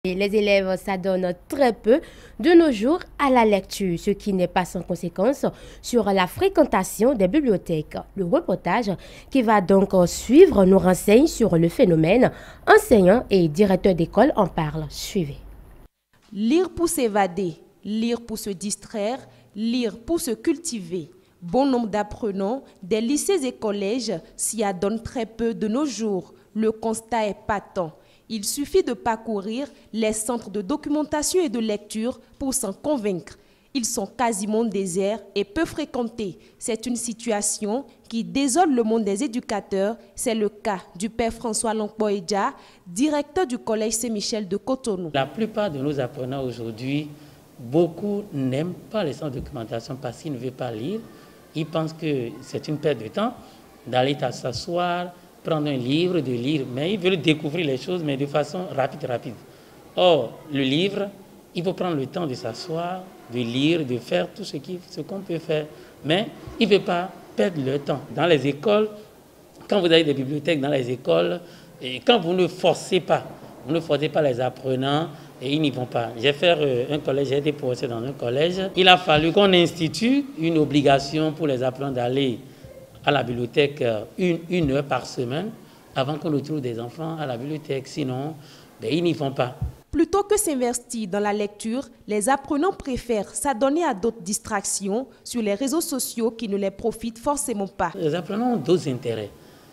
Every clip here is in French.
Les élèves s'adonnent très peu de nos jours à la lecture, ce qui n'est pas sans conséquence sur la fréquentation des bibliothèques. Le reportage qui va donc suivre nous renseigne sur le phénomène. Enseignants et directeurs d'école en parlent. Suivez. Lire pour s'évader, lire pour se distraire, lire pour se cultiver. Bon nombre d'apprenants des lycées et collèges s'y adonnent très peu de nos jours. Le constat est patent. Il suffit de parcourir les centres de documentation et de lecture pour s'en convaincre. Ils sont quasiment déserts et peu fréquentés. C'est une situation qui désole le monde des éducateurs. C'est le cas du père François Lankboedja, directeur du collège Saint-Michel de Cotonou. La plupart de nos apprenants aujourd'hui, beaucoup n'aiment pas les centres de documentation parce qu'ils ne veulent pas lire. Ils pensent que c'est une perte de temps d'aller s'asseoir, prendre un livre, de lire, mais ils veulent découvrir les choses, mais de façon rapide. Or, le livre, il faut prendre le temps de s'asseoir, de lire, de faire tout ce qu'on peut faire, mais il ne veut pas perdre le temps. Dans les écoles, quand vous avez des bibliothèques dans les écoles, et quand vous ne forcez pas les apprenants, et ils n'y vont pas. J'ai fait un collège, j'ai été professeur dans un collège. Il a fallu qu'on institue une obligation pour les apprenants d'aller à la bibliothèque une heure par semaine avant qu'on retrouve des enfants à la bibliothèque. Sinon, ils n'y vont pas. Plutôt que s'investir dans la lecture, les apprenants préfèrent s'adonner à d'autres distractions sur les réseaux sociaux qui ne les profitent forcément pas. Les apprenants ont d'autres intérêts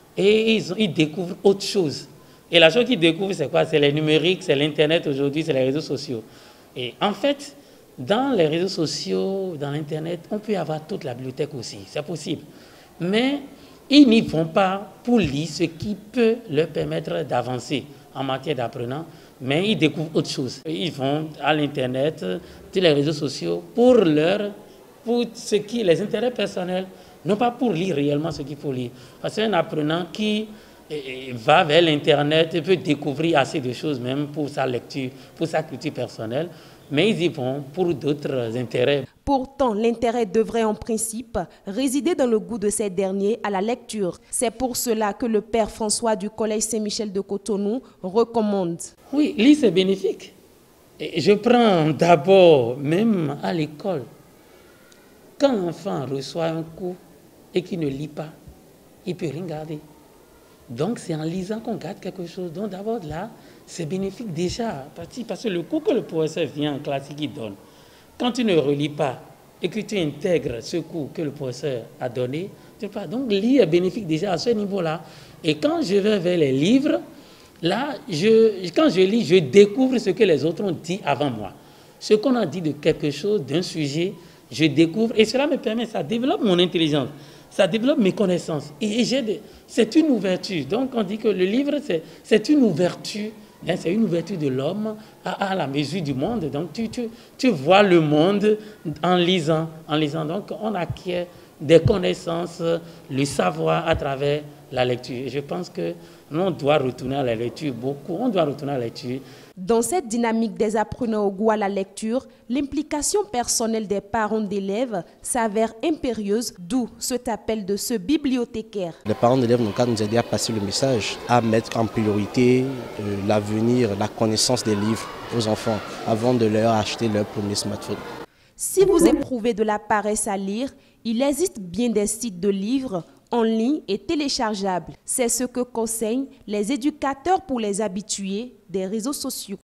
et ils découvrent autre chose. Et la chose qu'ils découvrent, c'est quoi? C'est les numériques, c'est l'Internet aujourd'hui, c'est les réseaux sociaux. Et en fait, dans les réseaux sociaux, dans l'Internet, on peut avoir toute la bibliothèque aussi, c'est possible. Mais ils n'y vont pas pour lire ce qui peut leur permettre d'avancer en matière d'apprenant, mais ils découvrent autre chose. Ils vont à l'Internet, tous les réseaux sociaux, pour ce qui les intérêts personnels, non pas pour lire réellement ce qu'il faut lire. Parce qu'un apprenant qui va vers l'Internet peut découvrir assez de choses même pour sa lecture, pour sa culture personnelle, mais ils y vont pour d'autres intérêts. Pourtant, l'intérêt devrait en principe résider dans le goût de ces derniers à la lecture. C'est pour cela que le père François du collège Saint-Michel de Cotonou recommande. Oui, lire c'est bénéfique. Et je prends d'abord, même à l'école, quand l'enfant reçoit un cours et qu'il ne lit pas, il ne peut rien garder. Donc c'est en lisant qu'on garde quelque chose. Donc d'abord là, c'est bénéfique déjà. Parce que le cours que le professeur vient en classe et qu'il donne, quand tu ne relis pas et que tu intègres ce cours que le professeur a donné, tu ne peux pas. Donc lire est bénéfique déjà à ce niveau-là. Et quand je vais vers les livres, là, quand je lis, je découvre ce que les autres ont dit avant moi. Ce qu'on a dit de quelque chose, d'un sujet, je découvre. Et cela me permet, ça développe mon intelligence. Ça développe mes connaissances. Et c'est une ouverture. Donc, on dit que le livre, c'est une ouverture. Hein, c'est une ouverture de l'homme à la mesure du monde. Donc, tu vois le monde en lisant. Donc, on acquiert des connaissances, le savoir à travers la lecture. Et je pense que on doit retourner à la lecture beaucoup. On doit retourner à la lecture. Dans cette dynamique des apprenants au goût à la lecture, l'implication personnelle des parents d'élèves s'avère impérieuse, d'où cet appel de ce bibliothécaire. Les parents d'élèves n'ont qu'à nous aider à passer le message, à mettre en priorité l'avenir, la connaissance des livres aux enfants avant de leur acheter leur premier smartphone. Si vous éprouvez de la paresse à lire, il existe bien des sites de livres en ligne et téléchargeables. C'est ce que conseillent les éducateurs pour les habitués des réseaux sociaux.